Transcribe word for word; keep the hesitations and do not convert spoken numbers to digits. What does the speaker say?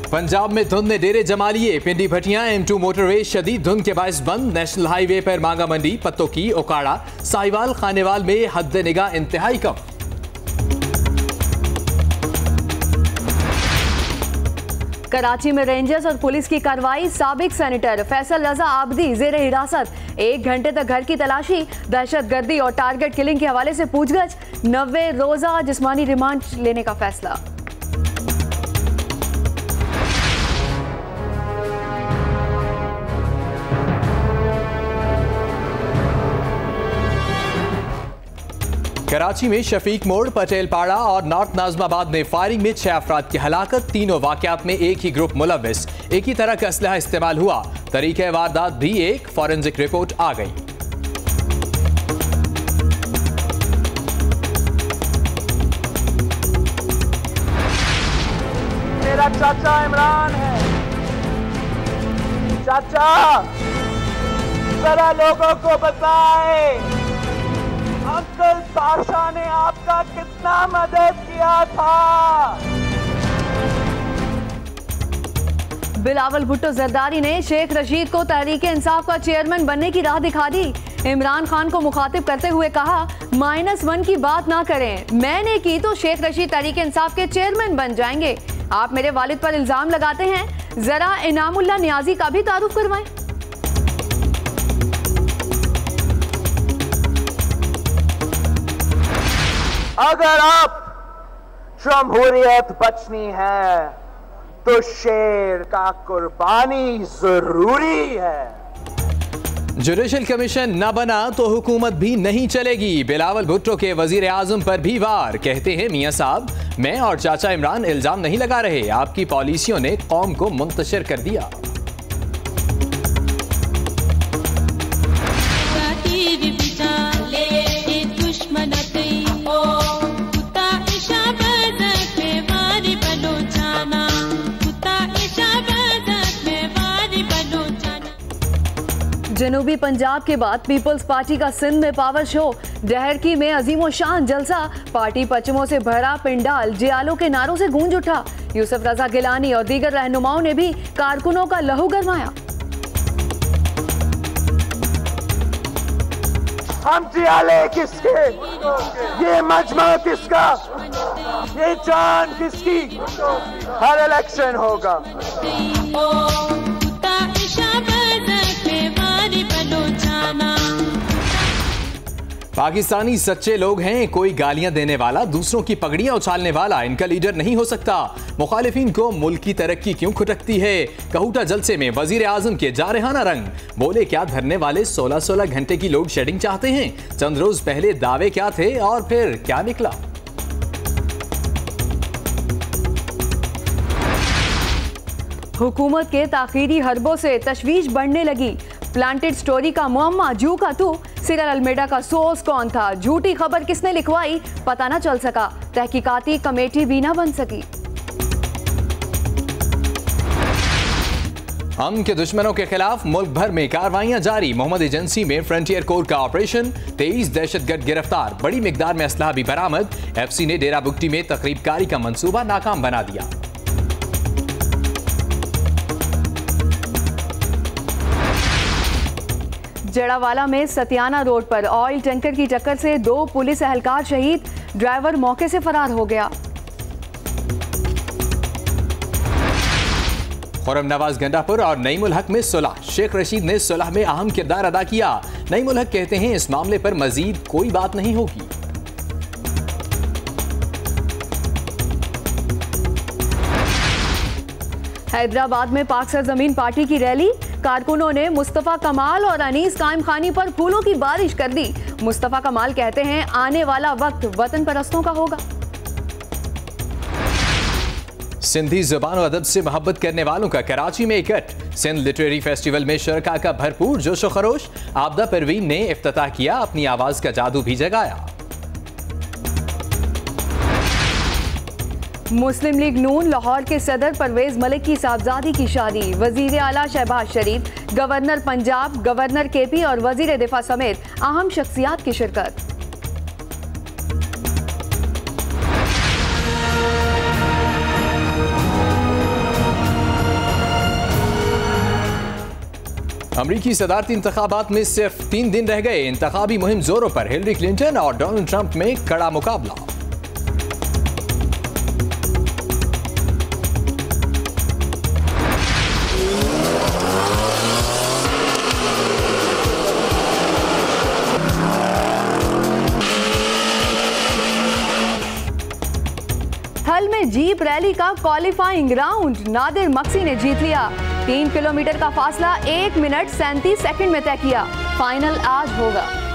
पंजाब में धुंध ने डेरे जमा लिए। Pindi Bhattian M two motorway शदीद धुंध के बायस बंद। नेशनल हाईवे पर मांगा मंडी, पत्तों की ओकाड़ा, साहिवाल, खानेवाल में हद निगाह इंतहाई कम। कराची में रेंजर्स और पुलिस की कार्रवाई। साबिक सेनेटर फैसल रजा आबदी जेर हिरासत। एक घंटे तक घर की तलाशी। दहशतगर्दी और टारगेट किलिंग के हवाले से पूछगछ। नब्बे रोजा जिस्मानी रिमांड लेने का फैसला। कराची में शफीक मोड़, पटेल पाड़ा और नॉर्थ नाजमाबाद में फायरिंग में छह अफराद की हलाकत। तीनों वाकयात में एक ही ग्रुप मुलव्विस। एक ही तरह का असलहा इस्तेमाल हुआ। तरीके वारदात भी एक। फॉरेंसिक रिपोर्ट आ गई। मेरा चाचा इमरान है। चाचा जरा लोगों को बताएं, अंकल पाशा ने आपका कितना मदद किया था। बिलावल भुट्टो जरदारी ने शेख रशीद को तहरीके इंसाफ का चेयरमैन बनने की राह दिखा दी। इमरान खान को मुखातिब करते हुए कहा, माइनस वन की बात ना करें, मैंने की तो शेख रशीद तहरीके इंसाफ के चेयरमैन बन जाएंगे। आप मेरे वालिद पर इल्जाम लगाते हैं, जरा इनामुल्लाह नियाजी का भी तारुफ करवाएं। अगर आप जमहूरियत बचनी है तो शेर का कुर्बानी जरूरी है। जुडिशल कमीशन न बना तो हुकूमत भी नहीं चलेगी। बिलावल भुट्टो के वजीर आजम पर भी वार। कहते हैं, मियां साहब मैं और चाचा इमरान इल्जाम नहीं लगा रहे, आपकी पॉलिसियों ने कौम को मुंतशिर कर दिया। जनूबी पंजाब के बाद पीपल्स पार्टी का सिंध में पावर शो। डहरकी में अजीमो शान जलसा। पार्टी पचमों से भरा पिंडाल जियालों के नारों से गूंज उठा। यूसुफ रजा गिलानी और दीगर रहनुमाओं ने भी कारकुनों का लहू गरमाया। हम जियाले किसके, ये मजमा किसका, ये जान किसकी, हर इलेक्शन होगा। पाकिस्तानी सच्चे लोग हैं। कोई गालियां देने वाला, दूसरों की पगड़ियां उछालने वाला इनका लीडर नहीं हो सकता। मुखालिफिन को मुल्क की तरक्की क्यों खटकती है। कहूटा जलसे में वजीर आजम के जारहाना रंग। बोले, क्या धरने वाले सोलह सोलह घंटे की लोड शेडिंग चाहते हैं। चंद रोज पहले दावे क्या थे और फिर क्या निकला। हुकूमत के ताखीरी हरबों से तशवीश बढ़ने लगी। प्लांटेड स्टोरी का मुअम्मा जू का तू। सिरल अलमेडा का सोर्स कौन था, झूठी खबर किसने लिखवाई, पता ना चल सका। तहकीकाती कमेटी भी ना बन सकी। हम के दुश्मनों के खिलाफ मुल्क भर में कार्रवाइयां जारी। मोहम्मद एजेंसी में फ्रंटियर कोर का ऑपरेशन। तेईस दहशतगर्द गिरफ्तार। बड़ी मिकदार में असलहा भी बरामद। एफसी ने डेरा बुगटी में तकरीबकारी का मंसूबा नाकाम बना दिया। जड़ावाला में सतियाना रोड पर ऑयल टैंकर की टक्कर से दो पुलिस एहलकार शहीद। ड्राइवर मौके से फरार हो गया। खुर्रम नवाज गंडापुर और नईमुल हक में सुलह। शेख रशीद ने सुलह में अहम किरदार अदा किया। नईमुल हक कहते हैं, इस मामले पर मजीद कोई बात नहीं होगी। हैदराबाद में पाक सरजमीन पार्टी की रैली। कारकुनों ने मुस्तफा कमाल और अनीस कायम खानी पर फूलों की बारिश कर दी। मुस्तफा कमाल कहते हैं, आने वाला वक्त वतन परस्तों का होगा। सिंधी जुबान और अदब से मोहब्बत करने वालों का कराची में इकट्ठ। सिंध लिटरेरी फेस्टिवल में शरका का भरपूर जोश व खरोश। आबदा परवीन ने इफ्तिताह किया, अपनी आवाज का जादू भी जगाया। मुस्लिम लीग नून लाहौर के सदर परवेज मलिक की साहबजादी की शादी। वजीर आला Shahbaz Sharif, governor Punjab, governor KP और वजीर दिफा समेत अहम शख्सियात की शिरकत। अमरीकी सदारती इंतखाबात में सिर्फ तीन दिन रह गए। इंतखाबी मुहिम जोरों पर। हिलरी क्लिंटन और डोनाल्ड ट्रंप में कड़ा मुकाबला। थल में जीप रैली का क्वालिफाइंग राउंड नादिर मक्सी ने जीत लिया। तीन किलोमीटर का फासला एक मिनट सैंतीस सेकंड में तय किया। फाइनल आज होगा।